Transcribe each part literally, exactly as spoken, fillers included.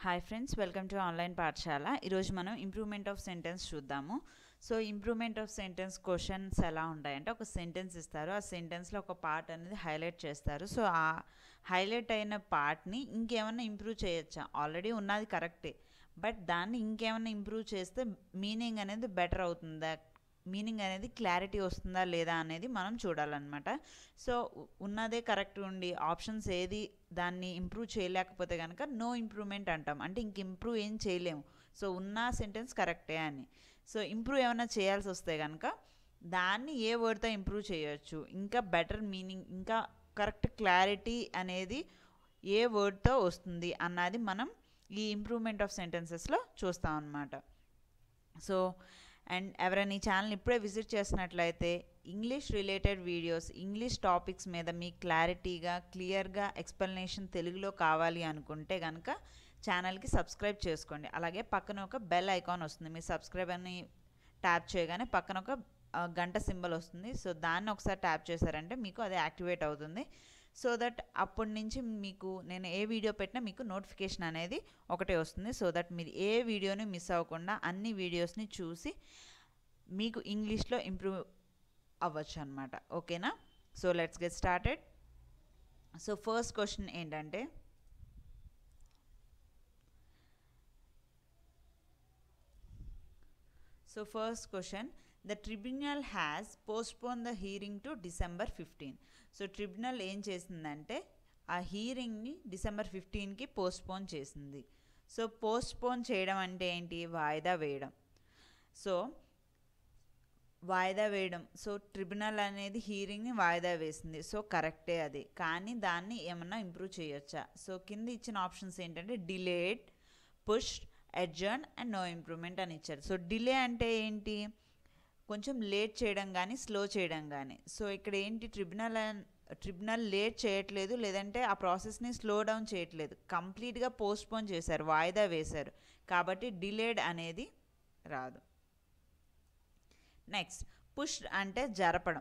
Hi friends, welcome to online పాఠశాల. ఈరోజు మనం ఇంప్రూవ్మెంట్ ఆఫ్ సెంటెన్స్ చూద్దాము. So improvement of sentence questions ఎలా ఉంటాయంటే, ఒక సెంటెన్స్ ఇస్తారు, ఆ సెంటెన్స్లో ఒక పార్ట్ అనేది హైలైట్ చేస్తారు. సో ఆ హైలైట్ అయిన పార్ట్ని ఇంకేమన్నా ఇంప్రూవ్ చేయొచ్చా? ఆల్రెడీ ఉన్నది కరెక్టే, బట్ దాన్ని ఇంకేమన్నా ఇంప్రూవ్ చేస్తే మీనింగ్ అనేది బెటర్ అవుతుందా, మీనింగ్ అనేది క్లారిటీ వస్తుందా లేదా అనేది మనం చూడాలన్నమాట. సో ఉన్నదే కరెక్ట్ ఉండి ఆప్షన్స్ ఏది దాన్ని ఇంప్రూవ్ చేయలేకపోతే కనుక నో ఇంప్రూవ్మెంట్ అంటాం, అంటే ఇంక ఇంప్రూవ్ ఏం చేయలేము. సో ఉన్న సెంటెన్స్ కరెక్టే అని. సో ఇంప్రూవ్ ఏమైనా చేయాల్సి వస్తే కనుక దాన్ని ఏ వర్డ్తో ఇంప్రూవ్ చేయొచ్చు, ఇంకా బెటర్ మీనింగ్, ఇంకా కరెక్ట్ క్లారిటీ అనేది ఏ వర్డ్తో వస్తుంది అన్నది మనం ఈ ఇంప్రూవ్మెంట్ ఆఫ్ సెంటెన్సెస్లో చూస్తాం అన్నమాట. సో అండ్ ఎవరైనా ఈ ఛానల్ ఇప్పుడే విజిట్ చేసినట్లయితే English related videos, English topics మీద మీకు క్లారిటీగా క్లియర్గా ఎక్స్ప్లెనేషన్ తెలుగులో కావాలి అనుకుంటే కనుక ఛానల్కి సబ్స్క్రైబ్ చేసుకోండి. అలాగే పక్కన ఒక బెల్ ఐకాన్ వస్తుంది, మీరు సబ్స్క్రైబ్ అని ట్యాప్ చేయగానే పక్కన ఒక గంట సింబల్ వస్తుంది. సో దాన్ని ఒకసారి ట్యాప్ చేశారంటే మీకు అది యాక్టివేట్ అవుతుంది. సో దట్ అప్పటి నుంచి మీకు నేను ఏ వీడియో పెట్టినా మీకు నోటిఫికేషన్ అనేది ఒకటే వస్తుంది. సో దట్ మీరు ఏ వీడియోని మిస్ అవ్వకుండా అన్ని వీడియోస్ని చూసి మీకు ఇంగ్లీష్లో ఇంప్రూవ్ అవ్వచ్చు అనమాట. ఓకేనా? So let's get started. So first question ఏంటంటే, so first question, the tribunal has postpone the hearing to December fifteen. So tribunal ఏం చేసిందంటే ఆ హీరింగ్ని డిసెంబర్ ఫిఫ్టీన్కి పోస్ట్పోన్ చేసింది. సో పోస్ట్పోన్ చేయడం అంటే ఏంటి? వాయిదా వేయడం. సో వాయిదా వేయడం, సో ట్రిబ్యునల్ అనేది హీరింగ్ని వాయిదా వేసింది. సో కరెక్టే అది, కానీ దాన్ని ఏమన్నా ఇంప్రూవ్ చేయొచ్చా? సో కింద ఇచ్చిన ఆప్షన్స్ ఏంటంటే delayed, push, adjourn and no improvement అని ఇచ్చారు. సో డిలే అంటే ఏంటి? కొంచెం లేట్ చేయడం కానీ స్లో చేయడం కానీ. సో ఇక్కడ ఏంటి, ట్రిబ్యునల్ ట్రిబ్యునల్ లేట్ చేయట్లేదు, లేదంటే ఆ ప్రాసెస్ని స్లో డౌన్ చేయట్లేదు, కంప్లీట్గా పోస్ట్పోన్ చేశారు, వాయిదా వేశారు. కాబట్టి డిలేడ్ అనేది రాదు. నెక్స్ట్, పుష్ అంటే జరపడం.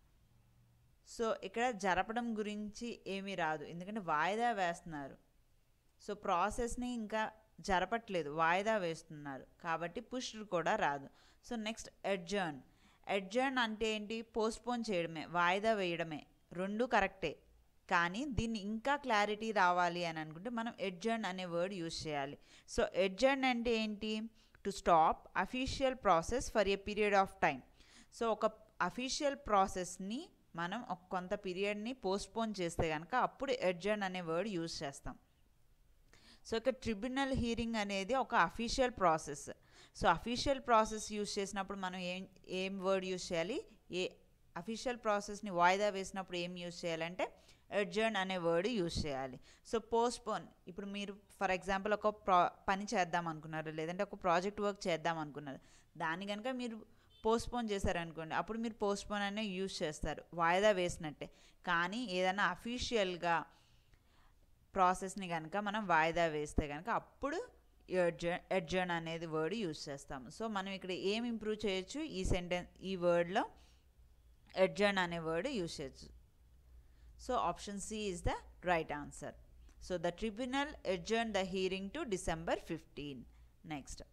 సో ఇక్కడ జరపడం గురించి ఏమీ రాదు, ఎందుకంటే వాయిదా వేస్తున్నారు. సో ప్రాసెస్ని ఇంకా జరపట్లేదు, వాయిదా వేస్తున్నారు, కాబట్టి పుష్ కూడా రాదు. So next, adjourn. అడ్జర్న్ అంటే ఏంటి? పోస్ట్పోన్ చేయడమే, వాయిదా వేయడమే. రెండు కరెక్టే, కానీ దీన్ని ఇంకా క్లారిటీ రావాలి అని అనుకుంటే మనం అడ్జర్న్ అనే వర్డ్ యూజ్ చేయాలి. సో అడ్జర్న్ అంటే ఏంటి? To stop official process for a period of time. So ఒక అఫీషియల్ ప్రాసెస్ని మనం ఒక కొంత పీరియడ్ని పోస్ట్పోన్ చేస్తే కనుక అప్పుడు అడ్జర్న్ అనే వర్డ్ యూజ్ చేస్తాం. సో ఇక ట్రిబ్యునల్ హీరింగ్ అనేది ఒక official process. So official process use చేసినప్పుడు మనం ఏం ఏం వర్డ్ యూజ్ చేయాలి? ఏ అఫీషియల్ ప్రాసెస్ని వాయిదా వేసినప్పుడు ఏం యూజ్ చేయాలంటే అడ్జర్న్ అనే వర్డ్ యూజ్ చేయాలి. సో పోస్ట్పోన్, ఇప్పుడు మీరు ఫర్ ఎగ్జాంపుల్ ఒక ప్రా పని చేద్దాం అనుకున్నారు, లేదంటే ఒక ప్రాజెక్ట్ వర్క్ చేద్దాం అనుకున్నారు, దాన్ని కనుక మీరు పోస్ట్పోన్ చేశారనుకోండి, అప్పుడు మీరు పోస్ట్పోన్ అనే యూజ్ చేస్తారు, వాయిదా వేసినట్టే. కానీ ఏదైనా అఫీషియల్గా ప్రాసెస్ని కనుక మనం వాయిదా వేస్తే కనుక అప్పుడు అడ్జర్న్ అడ్జర్న్ అనేది వర్డ్ యూజ్ చేస్తాము. సో మనం ఇక్కడ ఏం ఇంప్రూవ్ చేయొచ్చు? ఈ సెంటెన్స్, ఈ వర్డ్లో అడ్జర్న్ అనే వర్డ్ యూజ్ చేయొచ్చు. So option C is the right answer. So the tribunal adjourn the hearing to December fifteen. Next,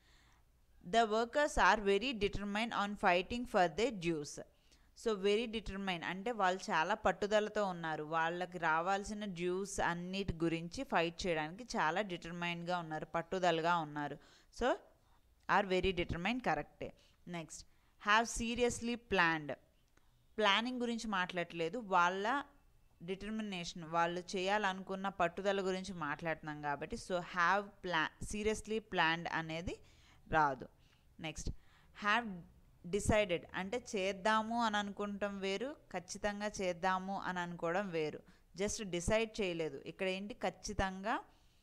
the workers are very determine on fighting for the dues. So very determine అంటే వాళ్ళు చాలా పట్టుదలతో ఉన్నారు, వాళ్ళకి రావాల్సిన dues అన్నిటి గురించి fight చేయడానికి చాలా డిటర్మైన్గా ఉన్నారు, పట్టుదలగా ఉన్నారు. సో ఆర్ వెరీ డిటర్మైన్ కరెక్టే. Next, have seriously planned. Planning గురించి మాట్లాడట్లేదు, వాళ్ళ డిటర్మినేషన్, వాళ్ళు చేయాలనుకున్న పట్టుదల గురించి మాట్లాడుతున్నాం కాబట్టి సో హ్యావ్ ప్లా సీరియస్లీ ప్లాన్డ్ అనేది రాదు. నెక్స్ట్, హ్యావ్ డిసైడెడ్ అంటే చేద్దాము అని అనుకుంటాం వేరు, ఖచ్చితంగా చేద్దాము అని అనుకోవడం వేరు. జస్ట్ డిసైడ్ చేయలేదు, ఇక్కడ ఏంటి? ఖచ్చితంగా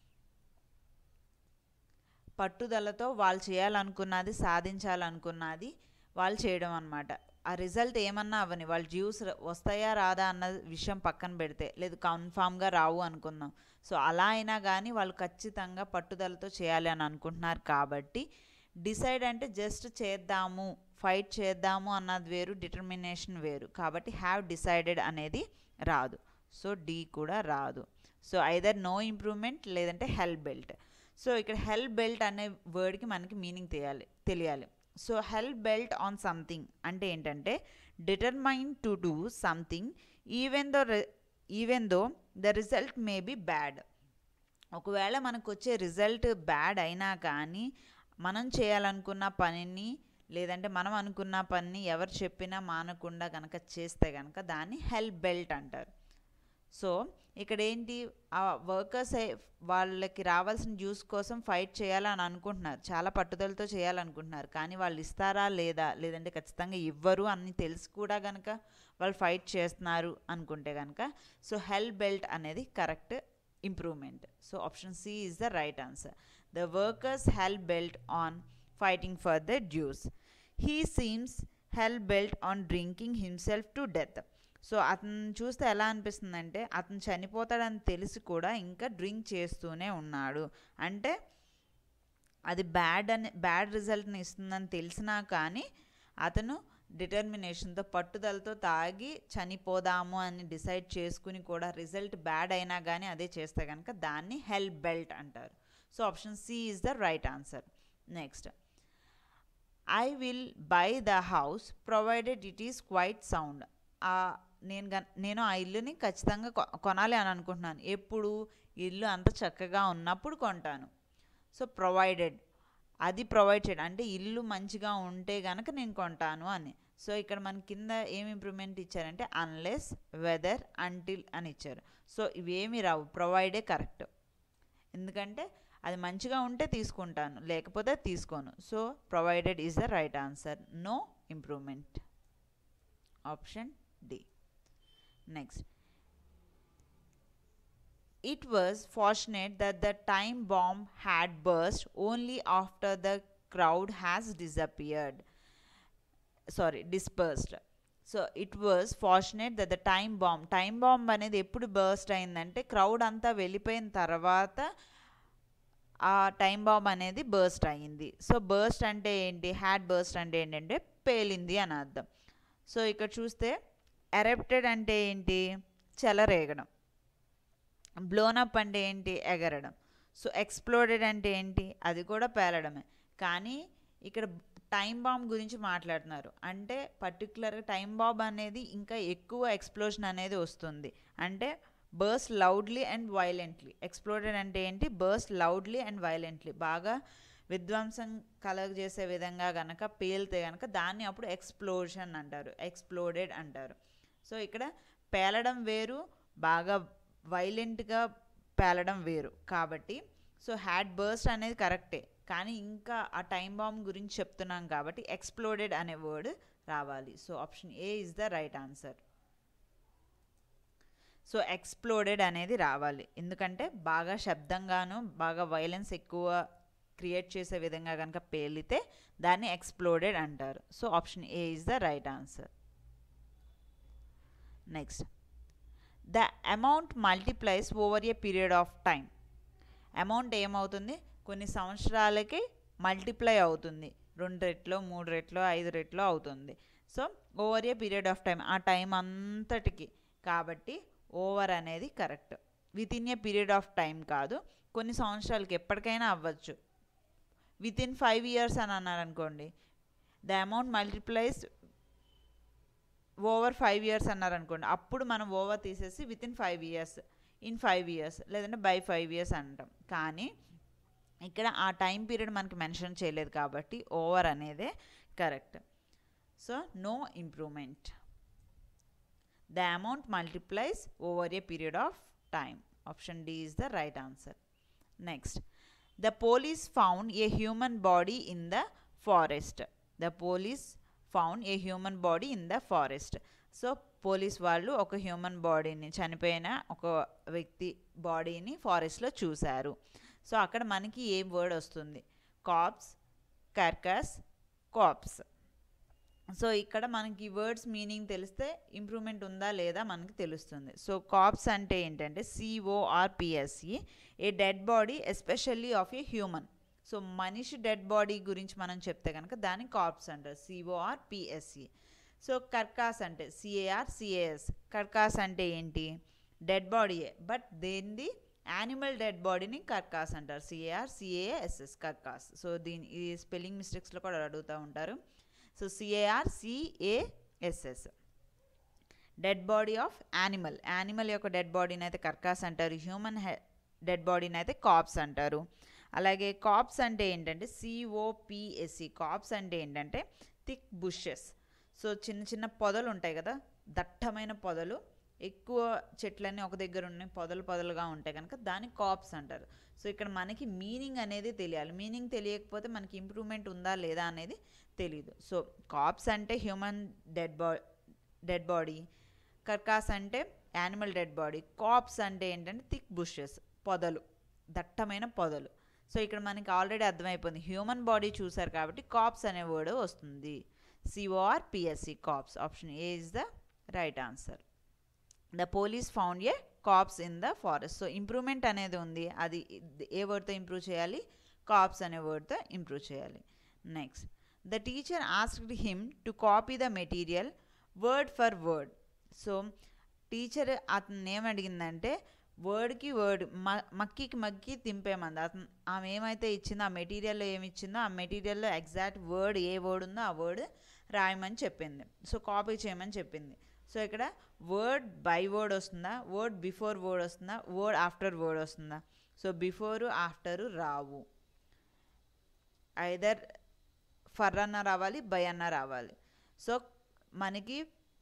పట్టుదలతో వాళ్ళు చేయాలనుకున్నది, సాధించాలనుకున్నది వాళ్ళు చేయడం అన్నమాట. ఆ రిజల్ట్ ఏమన్నా అవని, వాళ్ళు డ్యూస్ వస్తాయా రాదా అన్న విషయం పక్కన పెడితే, లేదు కన్ఫామ్గా రావు అనుకుందాం, సో అలా అయినా కానీ వాళ్ళు ఖచ్చితంగా పట్టుదలతో చేయాలి అని అనుకుంటున్నారు. కాబట్టి డిసైడ్ అంటే జస్ట్ చేద్దాము, ఫైట్ చేద్దాము అన్నది వేరు, డిటర్మినేషన్ వేరు. కాబట్టి హ్యావ్ డిసైడెడ్ అనేది రాదు. సో డి కూడా రాదు. సో ఐదర్ నో ఇంప్రూవ్మెంట్ లేదంటే హెల్ బెల్ట్. సో ఇక్కడ హెల్ప్ బెల్ట్ అనే వర్డ్కి మనకి మీనింగ్ తెలియాలి తెలియాలి so hell bent on something అంటే ఏంటంటే determine to do something even though even though the result may be bad. ఒకవేళ మనకు వచ్చే రిజల్ట్ బ్యాడ్ అయినా కానీ మనం చేయాలనుకున్న పనిని లేదంటే మనం అనుకున్న పనిని ఎవరు చెప్పినా మానకుండా కనుక చేస్తే కనుక దాన్ని హెల్ప్ బెల్ట్ అంటారు. సో ఇక్కడ ఏంటి, ఆ వర్కర్స్ వాళ్ళకి రావాల్సిన జ్యూస్ కోసం ఫైట్ చేయాలని అనుకుంటున్నారు, చాలా పట్టుదలతో చేయాలనుకుంటున్నారు, కానీ వాళ్ళు ఇస్తారా లేదా లేదంటే ఖచ్చితంగా ఇవ్వరు అని తెలిసి కూడా కనుక వాళ్ళు ఫైట్ చేస్తున్నారు అనుకుంటే కనుక సో హెల్ప్ బెల్ట్ అనేది correct improvement. So option C is the right answer. The workers hell bent on fighting for the dues. He seems hell bent on drinking himself to death. So అతను చూస్తే ఎలా అనిపిస్తుందంటే అతను చనిపోతాడని తెలిసి కూడా ఇంకా drink చేస్తూనే ఉన్నాడు. అంటే అది బ్యాడ్ అని బ్యాడ్ రిజల్ట్ని ఇస్తుందని తెలిసినా కానీ అతను డిటర్మినేషన్తో పట్టుదలతో తాగి చనిపోదాము అని డిసైడ్ చేసుకుని కూడా రిజల్ట్ బ్యాడ్ అయినా కానీ అదే చేస్తే కనుక దాన్ని హెల్ప్ బెల్ట్ అంటారు. So option C is the right answer. Next, I will buy the house provided it is quite sound. నేను నేను ఆ ఇల్లుని ఖచ్చితంగా కొనాలి అని అనుకుంటున్నాను, ఎప్పుడు ఇల్లు అంత చక్కగా ఉన్నప్పుడు కొంటాను. సో ప్రొవైడెడ్ అది ప్రొవైడ్ చేయడం అంటే ఇల్లు మంచిగా ఉంటే కనుక నేను కొంటాను అని. సో ఇక్కడ మన కింద ఏమి ఇంప్రూవ్మెంట్ ఇచ్చారంటే అన్లెస్, వెదర్, అంటిల్ అని ఇచ్చారు. సో ఇవేమి రావు, ప్రొవైడే కరెక్ట్. ఎందుకంటే అది మంచిగా ఉంటే తీసుకుంటాను, లేకపోతే తీసుకోను. So provided is the right answer. No improvement. Option D. Next, it was fortunate that the time bomb had burst only after the crowd has disappeared. Sorry, dispersed. So it was fortunate that the time bomb, time bomb అనేది ఎప్పుడు burst అయిందంటే crowd అంతా వెళ్ళిపోయిన తర్వాత ఆ time bomb అనేది burst అయ్యింది. So burst అంటే ఏంటి, హ్యాడ్ బర్స్ట్ అంటే ఏంటంటే పేలింది అని అర్థం. సో ఇక్కడ చూస్తే ఎరప్టెడ్ అంటే ఏంటి, చెలరేగడం. బ్లోన్ అప్ అంటే ఏంటి, ఎగరడం. సో ఎక్స్ప్లోడెడ్ అంటే ఏంటి, అది కూడా పేలడమే. కానీ ఇక్కడ టైం బాంబ్ గురించి మాట్లాడుతున్నారు అంటే పర్టికులర్గా టైం బాంబ్ అనేది ఇంకా ఎక్కువ ఎక్స్ప్లోజన్ అనేది వస్తుంది. అంటే burst loudly and violently. Exploded అంటే ఏంటి, బర్స్ట్ లౌడ్లీ అండ్ వైలెంట్లీ, బాగా విధ్వంసం కలగజేసే విధంగా కనుక పేలితే కనుక దాన్ని అప్పుడు ఎక్స్ప్లోజన్ అంటారు, ఎక్స్ప్లోడెడ్ అంటారు. సో ఇక్కడ పేలడం వేరు, బాగా వైలెంట్గా పేలడం వేరు. కాబట్టి సో హ్యాడ్ బర్స్ట్ అనేది కరెక్టే, కానీ ఇంకా ఆ టైం బాంబ్ గురించి చెప్తున్నాం కాబట్టి ఎక్స్ప్లోడెడ్ అనే వర్డ్ రావాలి. So option A is the right answer. So exploded అనేది రావాలి, ఎందుకంటే బాగా శబ్దంగాను బాగా వైలెన్స్ ఎక్కువ క్రియేట్ చేసే విధంగా కనుక పేలితే దాన్ని ఎక్స్ప్లోడెడ్ అంటారు. So option A is the right answer. Next, the amount multiplies over a period of time. Amount ఏమవుతుంది, కొన్ని సంవత్సరాలకి మల్టిప్లై అవుతుంది, రెండు రెట్లో మూడు రెట్లో ఐదు రెట్లో అవుతుంది. So over a period of time, ఆ టైం అంతటికి. కాబట్టి ఓవర్ అనేది correct. Within a period of time కాదు, కొన్ని సంవత్సరాలకి ఎప్పటికైనా అవ్వచ్చు. విత్ ఇన్ ఫైవ్ ఇయర్స్ అని అన్నారనుకోండి, the amount multiplies over five years అన్నారనుకోండి, అప్పుడు మనం ఓవర్ తీసేసి within five years, in five years లేదంటే బై ఫైవ్ ఇయర్స్ అంటాం. కానీ ఇక్కడ ఆ టైం పీరియడ్ మనకి మెన్షన్ చేయలేదు కాబట్టి ఓవర్ అనేదే correct. So no improvement. The amount multiplies over a period of time. Option D is the right answer. Next, the police found a human body in the forest. The police found a human body in the forest. So police వాళ్ళు ఒక human బాడీని, చనిపోయిన ఒక వ్యక్తి బాడీని ఫారెస్ట్లో చూశారు. So అక్కడ మనకి ఏ వర్డ్ వస్తుంది, కార్ప్స్, కార్కాస్, కార్ప్స్. సో ఇక్కడ మనకి వర్డ్స్ మీనింగ్ తెలిస్తే ఇంప్రూవ్మెంట్ ఉందా లేదా మనకి తెలుస్తుంది. సో కార్ప్స్ అంటే ఏంటంటే C O R P S E, a dead body especially of a human. So మనిషి డెడ్ బాడీ గురించి మనం చెప్తే కనుక దాన్ని కార్ప్స్ అంటారు, సిఓఆర్పిఎస్ఈ. సో కర్కాస్ అంటే సిఏఆర్ సిఏఎస్. కర్కాస్ అంటే ఏంటి, డెడ్ బాడీయే బట్ దేనిది, యానిమల్ డెడ్ బాడీని కర్కాస్ అంటారు. సిఏఆర్ సిఏఎస్ఎస్ కర్కాస్. సో దీని ఈ స్పెల్లింగ్ మిస్టేక్స్లో కూడా అడుగుతూ ఉంటారు. So C A R C A S S dead body of animal. Animal యొక్క డెడ్ బాడీని అయితే కర్కాస్ అంటారు. హ్యూమన్ హె డెడ్ బాడీని అయితే కాప్స్ అంటారు. అలాగే కాప్స్ అంటే ఏంటంటే సిఓపిఎస్సి. కాప్స్ అంటే ఏంటంటే థిక్ బుషెస్. సో చిన్న చిన్న పొదలు ఉంటాయి కదా, దట్టమైన పొదలు, ఎక్కువ చెట్లన్నీ ఒక దగ్గర ఉన్నాయి, పొదలు పొదలుగా ఉంటాయి కనుక దాన్ని కాప్స్ అంటారు. సో ఇక్కడ మనకి మీనింగ్ అనేది తెలియాలి. మీనింగ్ తెలియకపోతే మనకి ఇంప్రూవ్మెంట్ ఉందా లేదా అనేది తెలియదు. సో కాప్స్ అంటే హ్యూమన్ డెడ్ బా డెడ్ బాడీ, కర్కాస్ అంటే యానిమల్ డెడ్ బాడీ, కాప్స్ అంటే ఏంటంటే థిక్ బుషెస్, పొదలు, దట్టమైన పొదలు. సో ఇక్కడ మనకి ఆల్రెడీ అర్థమైపోయింది, హ్యూమన్ బాడీ చూసారు కాబట్టి కాప్స్ అనే వర్డ్ వస్తుంది. C O R P S C corpse. Option A is the right answer. The police found a corpse in the forest. So improvement అనేది ఉంది, అది ఏ వర్డ్తో ఇంప్రూవ్ చేయాలి? కాప్స్ అనే వర్డ్తో ఇంప్రూవ్ చేయాలి. Next, the teacher asked him to copy the material word for word. So teacher అతను ఏమడిగిందంటే వర్డ్కి వర్డ్ మ మక్కికి మక్కి తింపేమంది. అతను ఆమె ఏమైతే ఇచ్చిందో, ఆ మెటీరియల్లో ఏమి ఇచ్చిందో ఆ మెటీరియల్లో ఎగ్జాక్ట్ వర్డ్ ఏ వర్డ్ ఉందో ఆ వర్డ్ రాయమని చెప్పింది. సో కాపీ చేయమని చెప్పింది. సో ఇక్కడ వర్డ్ బై వర్డ్ వస్తుందా, వర్డ్ బిఫోర్ వర్డ్ వస్తుందా, వర్డ్ ఆఫ్టర్ వర్డ్ వస్తుందా? సో బిఫోరు ఆఫ్టరు రావు. ఐదర్ ఫర్ అన్న రావాలి, బై అన్న రావాలి. సో మనకి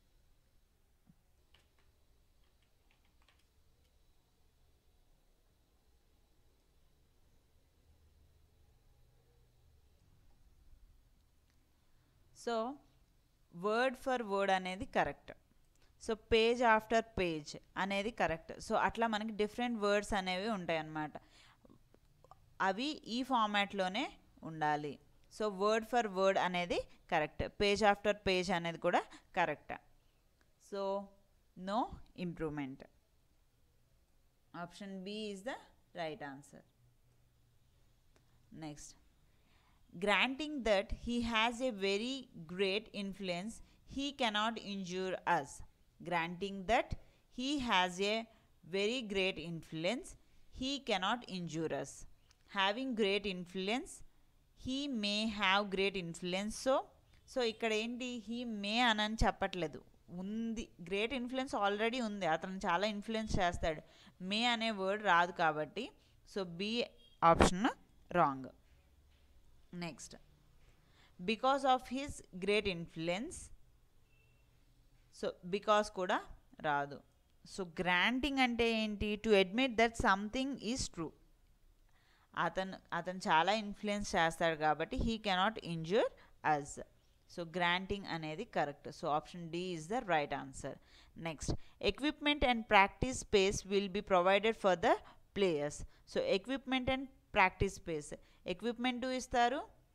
సో వర్డ్ ఫర్ వర్డ్ అనేది correct. So page after page అనేది కరెక్ట్. సో అట్లా మనకి డిఫరెంట్ వర్డ్స్ అనేవి ఉంటాయి అన్నమాట, అవి ఈ ఫార్మాట్లోనే ఉండాలి. సో వర్డ్ ఫర్ వర్డ్ అనేది కరెక్ట్, పేజ్ ఆఫ్టర్ పేజ్ అనేది కూడా correct. So no improvement. Option B is the right answer. Next, granting that he has a very great influence, he cannot injure us. Granting that he has a very great influence, he cannot injure us. Having great influence, he may have great influence. So so ఇక్కడ ఏంటి, he may అని చెప్పట్లేదు, ఉంది. Great influence already ఉంది, అతను చాలా influence చేస్తాడు. మే అనే వర్డ్ రాదు కాబట్టి so B option wrong. Next, because of his great influence. So because కూడా రాదు. సో గ్రాంటింగ్ అంటే ఏంటి? To admit that something is true. అతను అతను చాలా ఇన్ఫ్లుయెన్స్ చేస్తాడు కాబట్టి he cannot injure us. So granting అనేది correct. So option D is the right answer. Next, equipment and practice space will be provided for the players. So equipment and practice space, equipment ఇస్తారు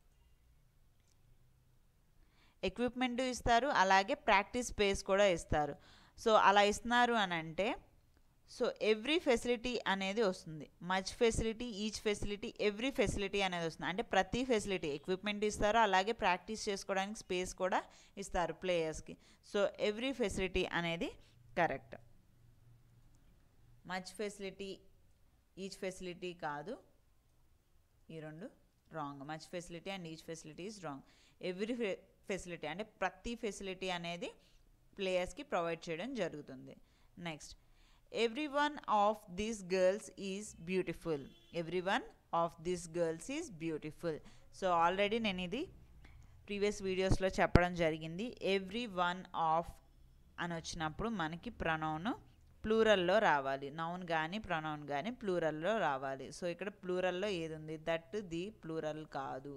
equipment ఇస్తారు అలాగే practice space కూడా ఇస్తారు. So అలా ఇస్తున్నారు అని అంటే సో ఎవ్రీ ఫెసిలిటీ అనేది వస్తుంది. Much facility, each facility, every facility అనేది వస్తుంది. అంటే ప్రతి ఫెసిలిటీ, ఎక్విప్మెంట్ ఇస్తారు అలాగే ప్రాక్టీస్ చేసుకోవడానికి స్పేస్ కూడా ఇస్తారు ప్లేయర్స్కి. సో ఎవ్రీ ఫెసిలిటీ అనేది correct. Much facility, each facility కాదు, ఈ రెండు wrong. Much facility and each facility is wrong. Every facility అంటే ప్రతి ఫెసిలిటీ అనేది ప్లేయర్స్కి ప్రొవైడ్ చేయడం జరుగుతుంది. Next, every one of these girls is beautiful. Every one of these girls is beautiful. So already నేను ఇది ప్రీవియస్ వీడియోస్లో చెప్పడం జరిగింది. ఎవ్రీ వన్ ఆఫ్ అని వచ్చినప్పుడు మనకి ప్రొనౌన్ ప్లూరల్లో రావాలి. నౌన్ కానీ ప్రొనౌన్ కానీ ప్లూరల్లో రావాలి. సో ఇక్కడ ప్లూరల్లో ఏది ఉంది? దట్, ది ప్లూరల్ కాదు.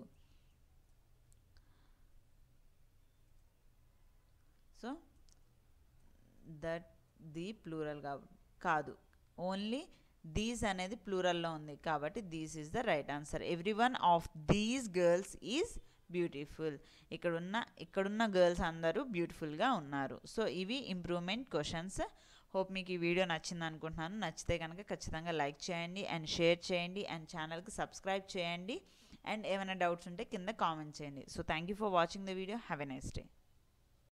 సో దట్, ది ప్లూరల్ కాదు, ఓన్లీ దీస్ అనేది ప్లూరల్లో ఉంది కాబట్టి these is the right answer. Every one of these girls is beautiful. ఇక్కడున్న ఇక్కడున్న గర్ల్స్ అందరూ బ్యూటిఫుల్గా ఉన్నారు. సో ఇవి ఇంప్రూవ్మెంట్ క్వశ్చన్స్. హోప్ మీకు ఈ వీడియో నచ్చింది అనుకుంటున్నాను. నచ్చితే కనుక ఖచ్చితంగా లైక్ చేయండి అండ్ షేర్ చేయండి అండ్ ఛానల్కి సబ్స్క్రైబ్ చేయండి అండ్ ఏమైనా డౌట్స్ ఉంటే కింద కామెంట్ చేయండి. So thank you for watching the video. Have a nice day.